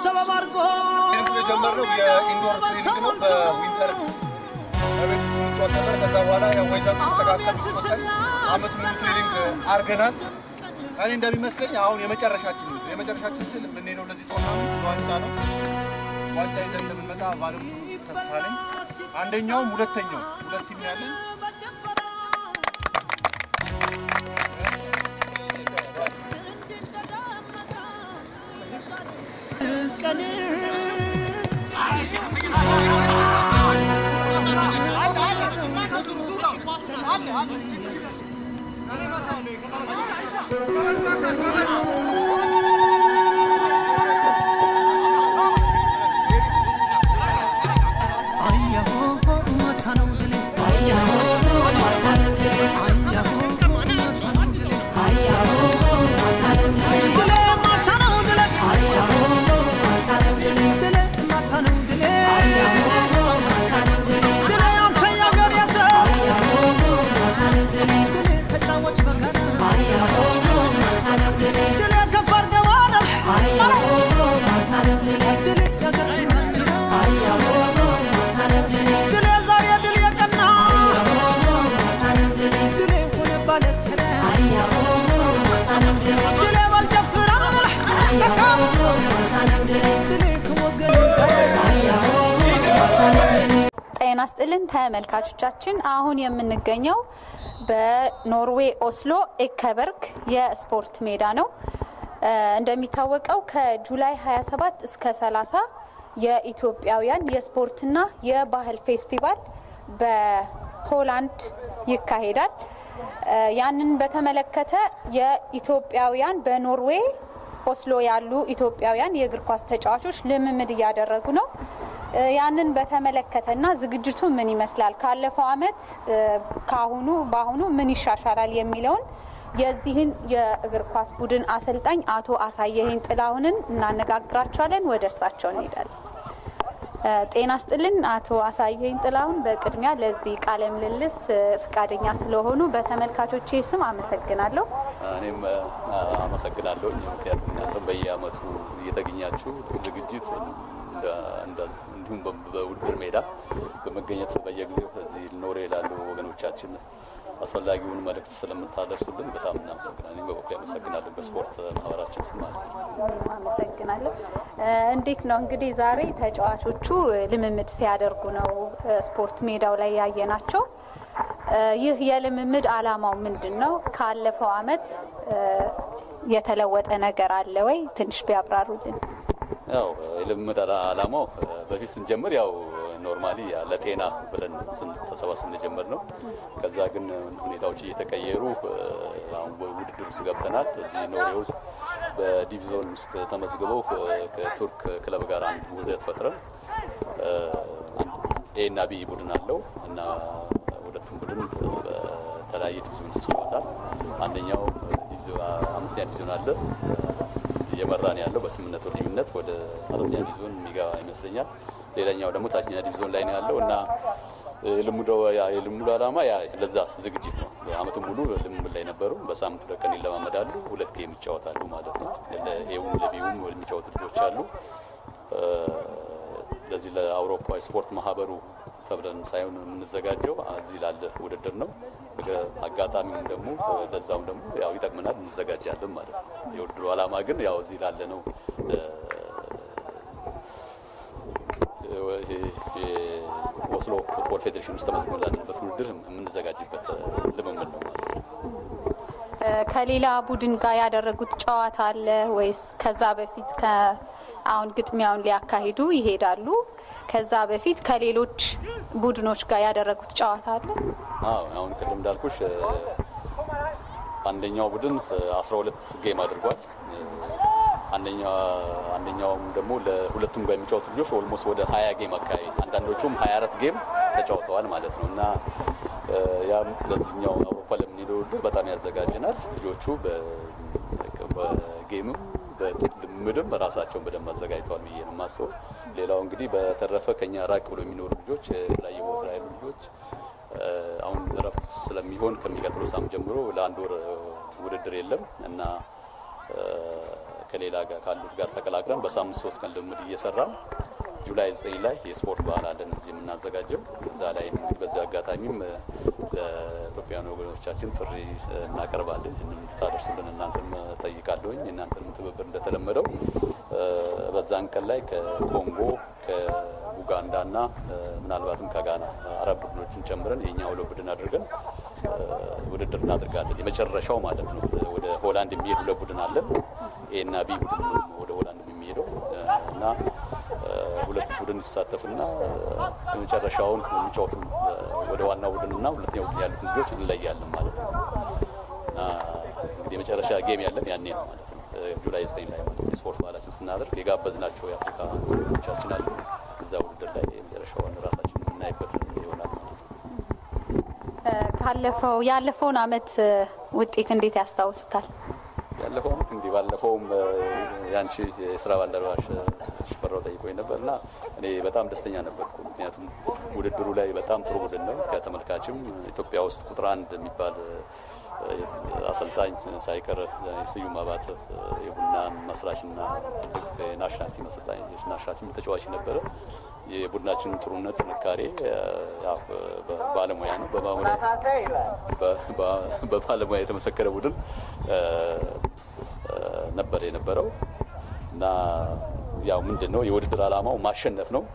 ሰበብ አርጎ የጀመረው የኢንዶር ትሬኒንግ ነው በዊንተር ጨዋታ ከዛ በኋላ ያው ወይዘር ተስተካከለ አመት ሙሉ ትሬኒንግ አርገናል እኔ እንደሚመስለኝ አሁን የመጨረሻችን ስል ምን ነው ለዚህ ቶርናመንት ዋንጫ ነው ዋንጫ ይዘን እንደምንመጣ ባለም ተስፋ ነኝ አንደኛውም ሁለተኛው ሁለት ቲም ያለን ጤናስጥልን ተመልካቾቻችን አሁን የምንገኘው በኖርዌይ ኦስሎ ኤከበርግ የስፖርት ሜዳ ነው እንደሚታወቀው ከጁላይ 27 እስከ 30 የኢትዮጵያውያን የስፖርትና የባህል ፌስቲቫል በሆላንድ ይካሄዳል ያንን በተመለከተ የኢትዮጵያውያን በኖርዌይ ኦስሎ ያሉ ኢትዮጵያውያን የእግር ኳስ ተጫዋቾች ልምምድ ያደረጉ ነው ያንን በተመለከተና ዝግጅቱ ምን ይመስላል ካለፈው አመት ባሁኑ ምን ይሻሻላል የሚለውን የዚህን የእግር ኳስ ቡድን አሰልጣኝ አቶ አሳየህን ጥላሁንን እናነጋግራቸዋለን ወደ እርሳቸው እንሄዳለን ጤናስጥልን አቶ አሳየህን ጥላሁን በቅድሚያ ለዚህ ቃለ ምልልስ ፍቃደኛ ስለሆኑ በተመልካቾቼ ስም አመሰግናለሁ እኔም አመሰግናለሁ ምክንያቱም እናንተ በየአመቱ እየተገኛችሁ ዝግጅት እንዲሁም በውድድር ሜዳ በመገኘት በየጊዜው እዚህ ኖርዌይ ላሉ ወገኖቻችን አስፈላጊውን መልእክት ስለምታደርሱልን በጣም እናመሰግናለን በበኩሌ አመሰግናለሁ በስፖርት ማህበራችን ስም ማለት ነው አመሰግናለሁ እንዴት ነው እንግዲህ ዛሬ ተጫዋቾቹ ልምምድ ሲያደርጉ ነው ስፖርት ሜዳው ላይ ያየናቸው ይህ የልምምድ አላማው ምንድነው ካለፈው አመት የተለወጠ ነገር አለ ወይ ትንሽ ቢያብራሩልን ያው የልምምድ አላማው በፊት ስንጀምር ያው ኖርማሊ ለጤና ብለን ተሰባስበን ጀመርነው ከዛ ግን ሁኔታዎች እየተቀየሩ አሁን ውድድር ውስጥ ገብተናል እዚህ ኖርዌይ ውስጥ በዲቪዥን ውስጥ ተመዝግበው ከቱርክ ክለብ ጋር አንድ ውህደት ፈጥረን ኤ እና ቢ ቡድን አለው እና ሁለቱም ቡድን በተለያየ ዲቪዥን ይጫወታል አንደኛው አምስተኛ ዲቪዥን አለ የመራን ያለው በስምነት ልዩነት ወደ አራተኛ ዲቪዥን የሚገባ ይመስለኛል ሌላኛው ደግሞ ታችኛ ዲቪዥን ላይ ነው ያለው እና የልምዱ አላማ ለዛ ዝግጅት ነው አመቱ ሙሉ ልምምድ ላይ ነበሩ በሳምንቱ ለቀን ይለማመዳሉ ሁለት ጌም ይጫወታሉ ማለት ነው ለኤውም ለቢውም የሚጫወቱ ልጆች አሉ ለዚህ ለአውሮፓ ስፖርት ማህበሩ ተብለን ሳይሆን የምንዘጋጀው እዚህ ላለ ውድድር ነው አጋጣሚውን ደግሞ ለዛውም ደግሞ ያው ይጠቅመናል እንዘጋጃለን ማለት ነው የውድድሩ አላማ ግን ያው እዚህ ላለ ነው ኦስሎ ፉትቦል ፌዴሬሽን ውስጥ ተመዝግበናልበት ውድድር የምንዘጋጅበት ልምምድ ነው ማለት ነው ከሌላ ቡድን ጋር ያደረጉት ጨዋታ አለ ወይስ ከዛ በፊት አሁን ግጥሚያውን ሊያካሂዱ ይሄዳሉ ከዛ በፊት ከሌሎች ቡድኖች ጋር ያደረጉት ጨዋታ አለ አሁን ቀደም እንዳልኩሽ አንደኛው ቡድን 12 ጌም አድርጓል አንደኛውም ደግሞ ለሁለቱም ጋር የሚጫወቱ ልጆች ኦልሞስት ወደ 20 ጌም አካባቢ አንዳንዶቹም 24 ጌም ተጫውተዋል ማለት ነው እና ያ ለዚህኛው አውሮፓ ለምንሄደው ውድድር በጣም ያዘጋጀናል ልጆቹ በጌምም በልምድም ራሳቸውን በደንብ አዘጋጅተዋል ብዬ ነው ማሰው ሌላው እንግዲህ በተረፈ ከኛ ራቅ ብሎ የሚኖሩ ልጆች ላይ ቦታ ላይ ልጆች አሁን ረፍት ስለሚሆን ከሚቀጥለው ሳምንት ጀምሮ ለአንድ ወር ውድድር የለም እና ከሌላ ጋር ካሉት ጋር ተቀላቅለን በሳምንት 3 ቀን ልምምድ እየሰራን ጁላይ 9 ላይ የስፖርት በዓል አለን እዚህ የምናዘጋጀው። ከዛ ላይ እንግዲህ በዚህ አጋጣሚም ለኢትዮጵያውያን ወገኖቻችን ጥሪ እናቀርባለን። ይህንን እንድታደርሱልን እናንተም ጠይቃለሁኝ። እናንተም ትብብር እንደተለመደው በዛን ቀን ላይ ከኮንጎ ከኡጋንዳና ምናልባትም ከጋና አረብ ቡድኖችን ጨምረን የኛ ሁለት ቡድን አድርገን ውድድር እናደርጋለን። የመጨረሻው ማለት ነው። ወደ ሆላንድ የሚሄድ ሁለት ቡድን አለን። ኤና ቢ ቡድን ወደ ሆላንድ የሚሄደው እና ሁለት ቡድን ይሳተፍና የመጨረሻውን የሚጫወቱ ወደ ዋናው ቡድንና ሁለተኛው ቡድን ያሉት ልጆች እንለያለን ማለት ነው። እና እንግዲህ የመጨረሻ ጌም ያለን ያኔ ነው ማለት ነው። ጁላይ 9 ላይ ማለት ነው። ስፖርት ባህላችን ስናደርግ የጋበዝናቸው የአፍሪካ ወገኖቻችን አሉ። እዛ ውድድር ላይ የመጨረሻውን ራሳችን የምናይበት ይሆናል ማለት ነው። ያለፈውን አመት ውጤት እንዴት ያስታውሱታል? ያለፈው አመት እንግዲህ ባለፈውም ያንቺ የስራ ባልደረባሽ ሽፈራው ጠይቆኝ ነበርና እኔ በጣም ደስተኛ ነበርኩ። ምክንያቱም ውድድሩ ላይ በጣም ጥሩ ቡድን ነው። ከተመልካችም ኢትዮጵያ ውስጥ ቁጥር 1 የሚባል አሰልጣኝ ሳይቀር ስዩም አባተ የቡና መስራችና ትልቅ ናሽናል ቲም አሰልጣኝ ናሽናል ቲም ተጫዋች ነበረ። የቡድናችን ጥሩነት ጥንካሬ ያው ባለሙያ ነው። በባለሙያ የተመሰከረ ቡድን ነበር የነበረው እና ያው ምንድነው የውድድር ዓላማው ማሸነፍ ነው።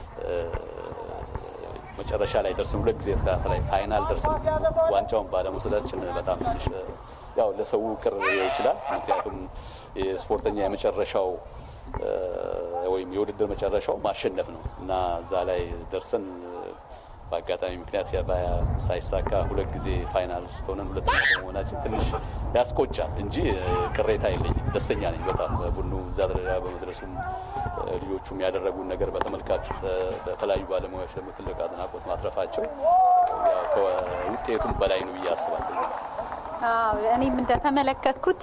መጨረሻ ላይ ደርሰን ሁለት ጊዜ ተከታታይ ፋይናል ደርሰን ዋንጫውን ባለመውሰዳችን በጣም ትንሽ ያው ለሰው ቅር ይችላል። ምክንያቱም የስፖርተኛ የመጨረሻው ወይም የውድድር መጨረሻው ማሸነፍ ነው እና እዛ ላይ ደርሰን በአጋጣሚ ምክንያት ሳይሳካ ሁለት ጊዜ ፋይናሊስት ሆነን ሁለተኛ በመሆናችን ትንሽ ያስቆጫል እንጂ ቅሬታ የለኝም። ደስተኛ ነኝ በጣም ቡድኑ እዛ ደረጃ በመድረሱም ልጆቹም ያደረጉን ነገር በተመልካች በተለያዩ ባለሙያዎች ደግሞ ትልቅ አድናቆት ማትረፋቸው ያው ከውጤቱም በላይ ነው ብዬ አስባለሁ ማለት ነው። እኔም እንደተመለከትኩት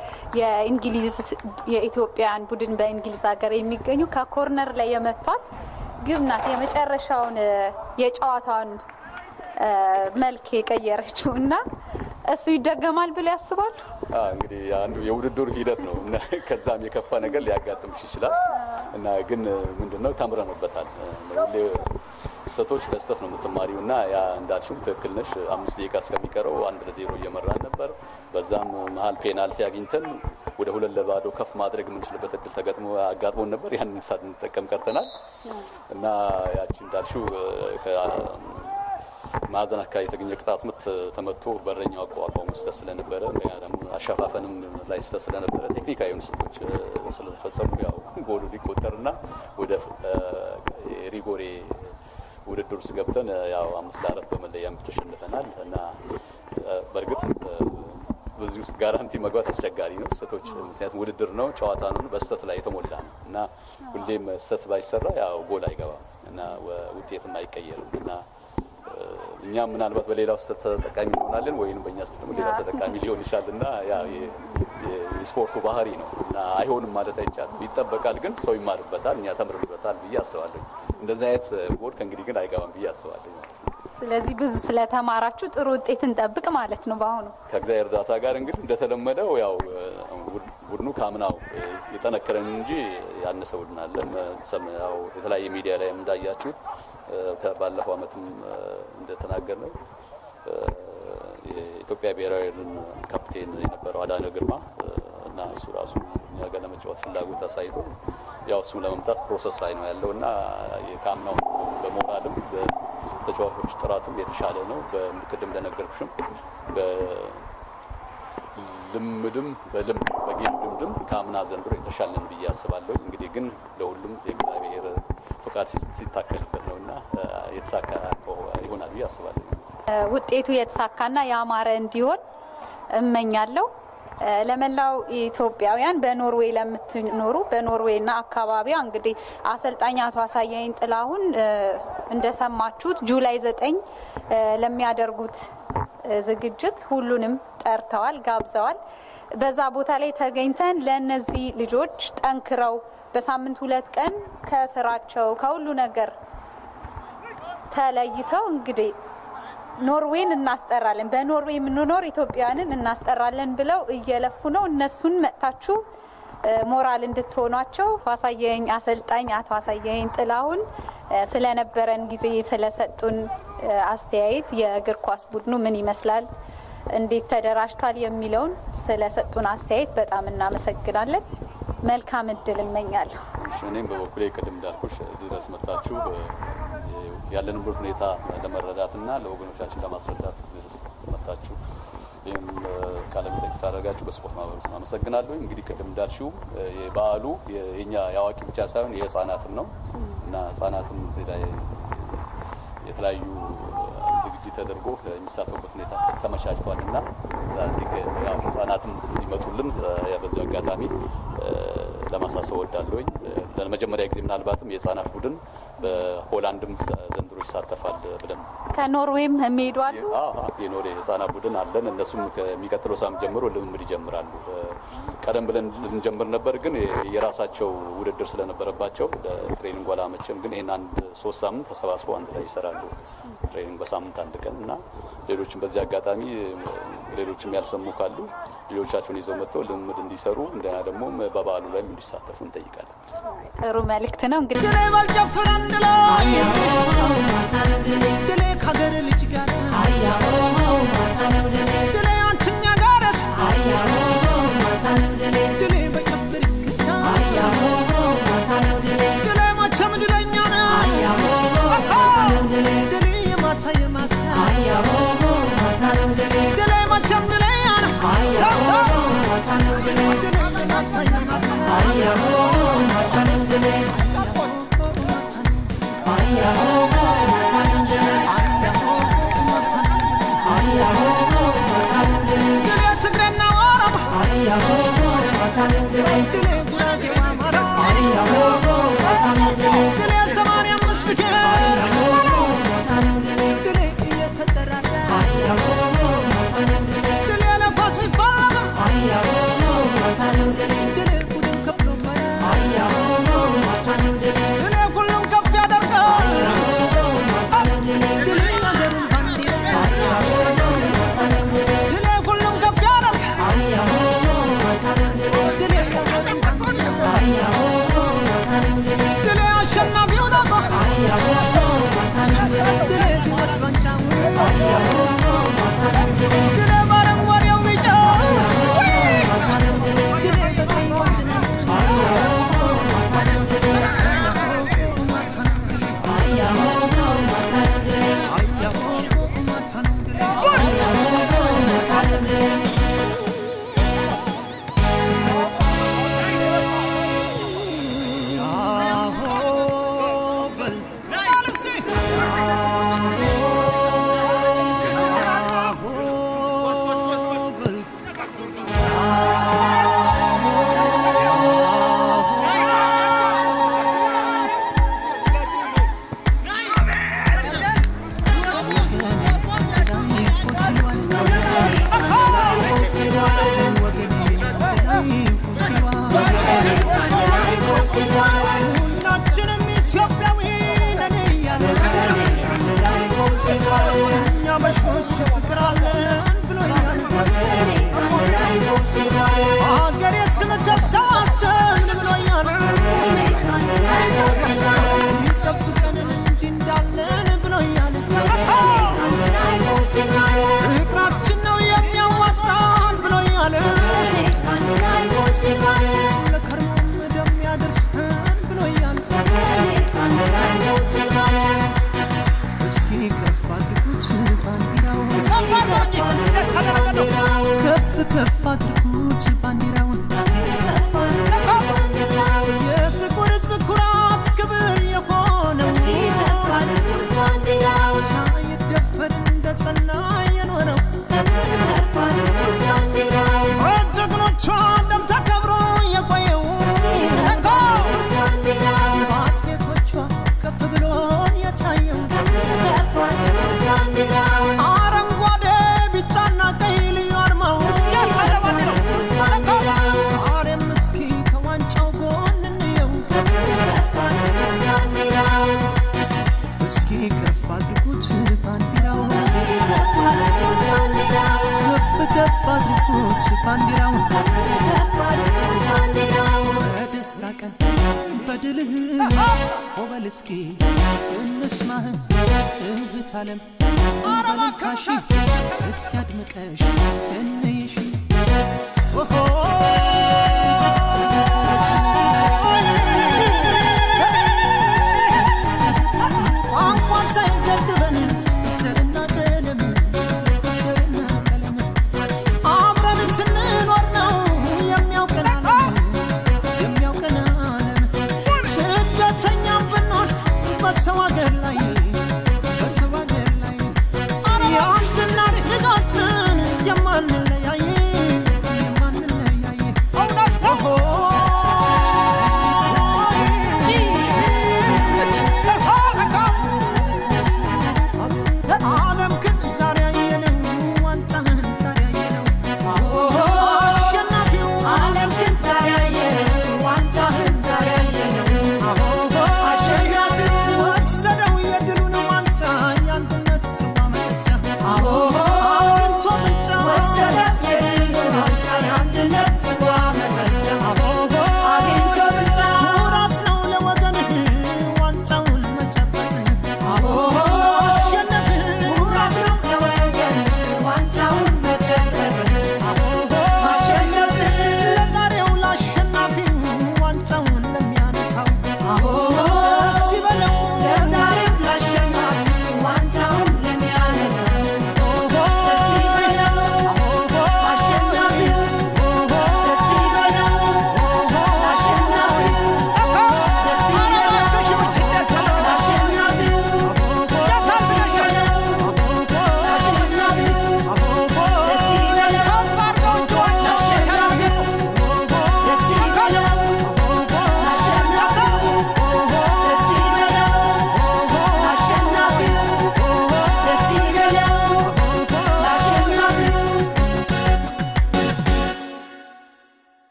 የኢትዮጵያን ቡድን በእንግሊዝ ሀገር የሚገኙ ከኮርነር ላይ የመቷት ግብ ናት የመጨረሻውን የጨዋታውን መልክ የቀየረችው እና እሱ ይደገማል ብለው ያስባሉ? እንግዲህ አንዱ የውድድሩ ሂደት ነው እና ከዛም የከፋ ነገር ሊያጋጥምሽ ይችላል እና ግን ምንድነው ተምረንበታል። ስህተቶች ከስህተት ነው የምትማሪው እና ያ እንዳልሽው ትክክል ነሽ። 5 ደቂቃ እስከሚቀረው 1-0 እየመራን ነበር። በዛም መሀል ፔናልቲ አግኝተን ወደ 2-0 ከፍ ማድረግ የምንችልበት እድል አጋጥሞን ነበር። ያንን ሳንጠቀም ቀርተናል እና ያቺ እንዳልሽው ማዕዘን አካባቢ የተገኘ ቅጣት ምት ተመቶ በረኛው አቋቋም ስህተት ስለነበረ ያ ደግሞ አሸፋፈንም ላይ ስህተት ስለነበረ ቴክኒካዊ ስህተቶች ስለተፈጸሙ ያው ጎሉ ሊቆጠርና ወደ ሪጎሬ ውድድር ውስጥ ገብተን ያው 5-4 በመለያ ተሸንፈናል እና በእርግጥ በዚህ ውስጥ ጋራንቲ መግባት አስቸጋሪ ነው። ስህተቶች ምክንያቱም ውድድር ነው፣ ጨዋታ ነው፣ በስህተት ላይ የተሞላ ነው እና ሁሌም ስህተት ባይሰራ ያው ጎል አይገባም እና ውጤትም አይቀየርም እና እኛም ምናልባት በሌላው ተጠቃሚ እንሆናለን ወይንም በእኛ ስህተት ደግሞ ሌላው ተጠቃሚ ሊሆን ይችላልና ያ የስፖርቱ ባህሪ ነው እና አይሆንም ማለት አይቻልም። ይጠበቃል ግን ሰው ይማርበታል፣ እኛ ተምረንበታል ብዬ አስባለሁ። እንደዚህ አይነት ጎል ከእንግዲህ ግን አይገባም ብዬ አስባለሁ። ስለዚህ ብዙ ስለተማራችሁ ጥሩ ውጤት እንጠብቅ ማለት ነው። በአሁኑ ከእግዚአብሔር እርዳታ ጋር እንግዲህ እንደተለመደው ያው ቡድኑ ካምናው የጠነከረን እንጂ ያነሰ ቡድን አለ። ያው የተለያየ ሚዲያ ላይ እንዳያችሁት ከባለፈው አመትም እንደተናገርነው የኢትዮጵያ ብሔራዊ ቡድን ካፕቴን የነበረው አዳነ ግርማ እና እሱ ራሱ እኛ ጋር ለመጫወት ፍላጎት አሳይቶ ያው እሱን ለመምጣት ፕሮሰስ ላይ ነው ያለውና የካምናው በሞራልም በተጫዋቾች ጥራትም የተሻለ ነው። በቅድም እንደነገርኩሽም በልምድም በጌም ልምድም ካምና ዘንድሮ የተሻለን ብዬ አስባለሁ። እንግዲህ ግን ለሁሉም የእግዚአብሔር ፍቃድ ሲታከልበት ነውና የተሳካ ይሆናል ብዬ አስባለሁ። ውጤቱ የተሳካና ያማረ እንዲሆን እመኛለሁ። ለመላው ኢትዮጵያውያን በኖርዌይ ለምትኖሩ በኖርዌይና አካባቢዋ እንግዲህ አሰልጣኝ አቶ አሳየኝ ጥላሁን እንደሰማችሁት ጁላይ 9 ለሚያደርጉት ዝግጅት ሁሉንም ጠርተዋል፣ ጋብዘዋል። በዛ ቦታ ላይ ተገኝተን ለነዚህ ልጆች ጠንክረው በሳምንት 2 ቀን ከስራቸው ከሁሉ ነገር ተለይተው እንግዲህ ኖርዌይን እናስጠራለን፣ በኖርዌይ የምንኖር ኢትዮጵያውያንን እናስጠራለን ብለው እየለፉ ነው። እነሱን መጣችሁ ሞራል እንድትሆኗቸው አሳየኝ አሰልጣኝ አቶ አሳየኝ ጥላሁን ስለነበረን ጊዜ ስለሰጡን አስተያየት የእግር ኳስ ቡድኑ ምን ይመስላል እንዴት ተደራጅቷል የሚለውን ስለሰጡን አስተያየት በጣም እናመሰግናለን መልካም እድል እመኛለሁ እኔም በበኩሌ ቀደም እንዳልኩሽ እዚህ ድረስ መጣችሁ ያለንበት ሁኔታ ለመረዳትና ለወገኖቻችን ለማስረዳት እዚህ ድረስ መጣችሁ ይሄን ካለም ተጨታረጋችሁ በስፖርት ማህበሩ ስም አመሰግናለሁ እንግዲህ ቀደም እንዳልሽው የበዓሉ የኛ ያዋቂ ብቻ ሳይሆን የህፃናትም ነው እና ህፃናትም እዚህ ላይ የተለያዩ ዝግጅት ተደርጎ የሚሳተፉበት ሁኔታ ተመቻችቷልና ያው ህፃናትም ይመጡልን በዚህ አጋጣሚ ለማሳሰብ ወዳለሁኝ ለመጀመሪያ ጊዜ ምናልባትም የህፃናት ቡድን በሆላንድም ዘንድሮ ይሳተፋል ብለን ከኖርዌይም ሄዷል የኖርዌይ ህፃናት ቡድን አለን እነሱም ከሚቀጥለው ሳምንት ጀምሮ ልምምድ ይጀምራሉ ቀደም ብለን እንጀምር ነበር ግን የራሳቸው ውድድር ስለነበረባቸው ለትሬኒንግ ወላ መቼም ግን ይሄን አንድ 3 ሳምንት ተሰባስበው አንድ ላይ ይሰራሉ ትሬኒንግ በሳምንት አንድ ቀን እና ሌሎችም በዚህ አጋጣሚ ሌሎችም ያልሰሙ ካሉ ልጆቻቸውን ይዘው መጥተው ልምምድ እንዲሰሩ እንደና ደግሞ በበዓሉ ላይ እንዲሳተፉ እንጠይቃለን ጥሩ መልእክት ነው እንግዲህ ድሬባል ጀፍራንድላ ድሬ ካገር ልጅ ጋር ድሬ አንቺኛ ጋርስ ድሬ በጨፍር እስክስታ ድሬ ማቸም ድለኛ ነው ድሬ የማታ ድሬ ማቸም ድለኛ ነው ድሬ የማታ ከፍ አድርጎት ባንዲራውን በደስታ ቀን በድልህ ኦበል እስኪ እንስማህ እህት ዓለም በልካሽ እስኪ አድምቀሽ እንይሽ ቋንቋ ሳይገድበን ዘርና ቀለም አብረን ስንኖር ነው የሚያውቀን ዓለም ስደተኛም ብንሆን በሰው አገር ላይ የአንድ እናት ልጆች ነን የማንለያይ